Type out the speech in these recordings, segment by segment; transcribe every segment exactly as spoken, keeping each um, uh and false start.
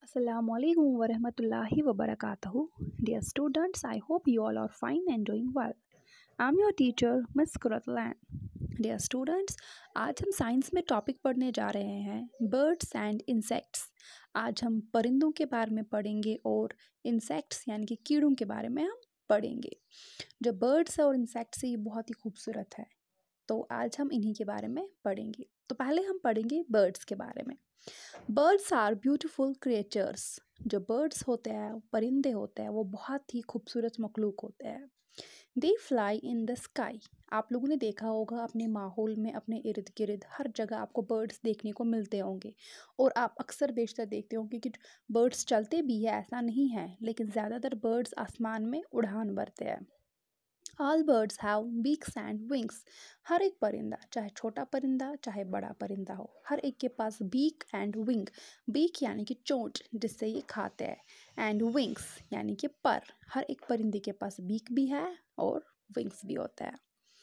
Assalamualaikum warahmatullahi wabarakatuh. Dear students, I hope you all are fine and doing well. I'm your teacher, Miss Kuratlan. Dear students, आज हम science में topic पढ़ने जा रहे हैं birds and insects. आज हम परिंदों के बारे में पढ़ेंगे और इंसेक्ट्स यानी कि कीड़ों के बारे में हम पढ़ेंगे। जो बर्ड्स है और इंसेक्ट्स है ये बहुत ही खूबसूरत है, तो आज हम इन्हीं के बारे में पढ़ेंगे। तो पहले हम पढ़ेंगे बर्ड्स के बारे में। Birds are beautiful creatures. जो बर्ड्स होते हैं, परिंदे होते हैं, वो बहुत ही खूबसूरत मखलूक होते हैं। They fly in the sky. आप लोगों ने देखा होगा अपने माहौल में, अपने इर्द गिर्द हर जगह आपको बर्ड्स देखने को मिलते होंगे और आप अक्सर बेशतर देखते होंगे कि बर्ड्स चलते भी है, ऐसा नहीं है, लेकिन ज़्यादातर बर्ड्स आसमान में उड़ान भरते हैं। All birds have beaks and wings. हर एक परिंदा, चाहे छोटा परिंदा चाहे बड़ा परिंदा हो, हर एक के पास बीक एंड विंग। बीक यानी कि चोंच जिससे ये खाते हैं, एंड विंग्स यानी कि पर। हर एक परिंदे के पास बीक भी है और विंग्स भी होता है।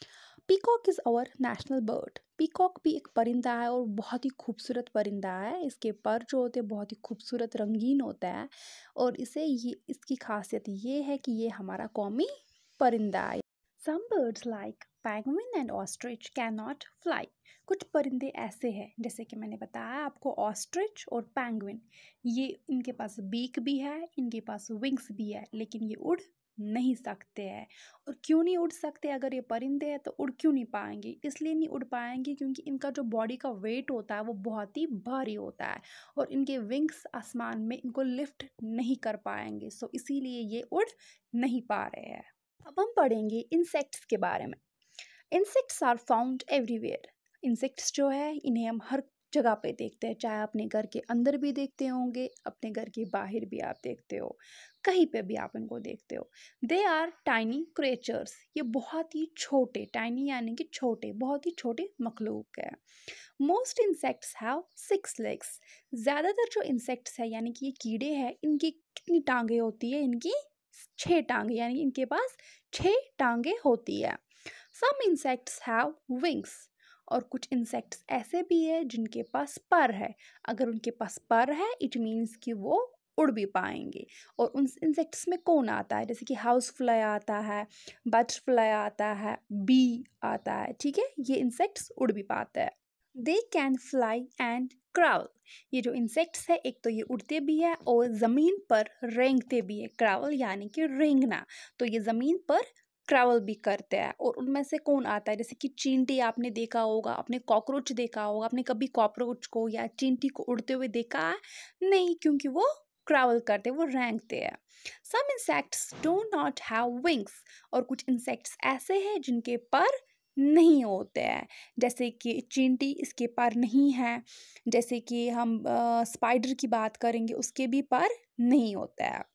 Peacock is our national bird. Peacock भी एक परिंदा है और बहुत ही खूबसूरत परिंदा है। इसके पर जो होते हैं बहुत ही खूबसूरत रंगीन होता है और इसे ये इसकी खासियत ये है कि ये हमारा कौमी परिंदा है। Some birds like penguin and ostrich cannot fly. कुछ परिंदे ऐसे हैं जैसे कि मैंने बताया आपको, ऑस्ट्रिच और पेंगुइन, ये इनके पास बीक भी है, इनके पास विंग्स भी है, लेकिन ये उड़ नहीं सकते हैं। और क्यों नहीं उड़ सकते? अगर ये परिंदे हैं तो उड़ क्यों नहीं पाएंगे? इसलिए नहीं उड़ पाएंगे क्योंकि इनका जो बॉडी का वेट होता है वो बहुत ही भारी होता है और इनके विंग्स आसमान में इनको लिफ्ट नहीं कर पाएंगे, सो इसीलिए ये उड़ नहीं पा रहे हैं। अब हम पढ़ेंगे इंसेक्ट्स के बारे में। Insects are found everywhere. Insects जो है इन्हें हम हर जगह पे देखते हैं, चाहे अपने घर के अंदर भी देखते होंगे, अपने घर के बाहर भी आप देखते हो, कहीं पे भी आप इनको देखते हो। They are tiny creatures. ये बहुत ही छोटे, टाइनी यानी कि छोटे, बहुत ही छोटे मखलूक है। Most insects have six legs. ज़्यादातर जो इंसेक्ट्स है यानी कि ये कीड़े हैं, इनकी कितनी टांगे होती है? इनकी छह टांगे, यानी इनके पास छह टांगे होती है। Some insects have wings. और कुछ इंसेक्ट्स ऐसे भी है जिनके पास पर है। अगर उनके पास पर है इट मीन्स कि वो उड़ भी पाएंगे। और उन इंसेक्ट्स में कौन आता है? जैसे कि हाउस फ्लाई आता है, बटरफ्लाई आता है, बी आता है, ठीक है, ये इंसेक्ट्स उड़ भी पाते हैं। They can fly and crawl. ये जो इंसेक्ट्स है एक तो ये उड़ते भी है और ज़मीन पर रेंगते भी है। क्राउल यानी कि रेंगना, तो ये ज़मीन पर क्राउल भी करते हैं। और उनमें से कौन आता है? जैसे कि चींटी आपने देखा होगा, आपने कॉकरोच देखा होगा, आपने कभी कॉकरोच को या चींटी को उड़ते हुए देखा है? नहीं, क्योंकि वो क्राउल करते, वो रेंगते हैं। Some insects do not have wings. और कुछ इंसेक्ट्स ऐसे हैं जिनके पर नहीं होते हैं, जैसे कि चींटी, इसके पर नहीं है। जैसे कि हम स्पाइडर की बात करेंगे, उसके भी पर नहीं होता है।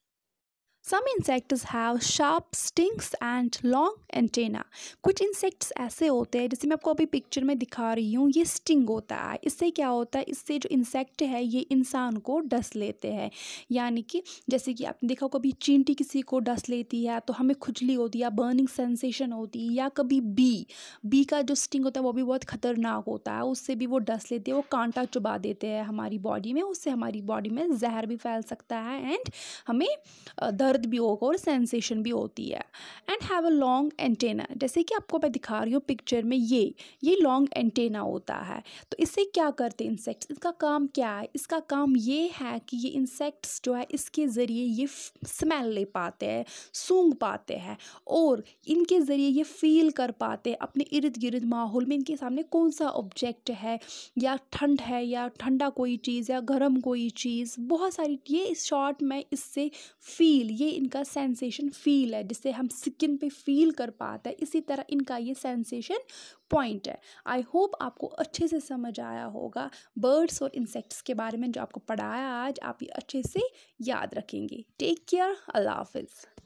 Some insects have sharp stings and long antenna. कुछ इंसेक्ट्स ऐसे होते हैं, जैसे मैं आपको अभी पिक्चर में दिखा रही हूँ, ये स्टिंग होता है। इससे क्या होता है? इससे जो इंसेक्ट है ये इंसान को डस लेते हैं। यानी कि जैसे कि आपने देखा कभी चींटी किसी को डस लेती है तो हमें खुजली होती है या बर्निंग सेंसेशन होती है, या कभी बी बी का जो स्टिंग होता है वो भी बहुत खतरनाक होता है, उससे भी वो डस लेते हैं, वो कांटा चुबा देते हैं हमारी बॉडी में, उससे हमारी बॉडी में जहर भी फैल सकता है एंड हमें दर्द भी होगा और सेंसेशन भी होती है। And have a long antenna. जैसे कि आपको मैं दिखा रही हूँ पिक्चर में, ये ये लॉन्ग एंटेना होता है। तो इससे क्या करते हैं इंसेक्ट्स? इसका काम क्या है? इसका काम ये है कि ये इंसेक्ट्स जो है इसके ज़रिए ये स्मेल ले पाते हैं, सूंघ पाते हैं और इनके ज़रिए ये फील कर पाते हैं अपने इर्द गिर्द माहौल में इनके सामने कौन सा ऑब्जेक्ट है, या ठंड है या ठंडा कोई चीज़ या गर्म कोई चीज़, बहुत सारी, ये इस शॉर्ट में इससे फील, ये इनका सेंसेशन फील है जिससे हम स्किन पे फील कर पाते हैं। इसी तरह इनका ये सेंसेशन पॉइंट है। आई होप आपको अच्छे से समझ आया होगा बर्ड्स और इंसेक्ट्स के बारे में जो आपको पढ़ाया आज, आप ये अच्छे से याद रखेंगे। टेक केयर, अल्लाह हाफिज़।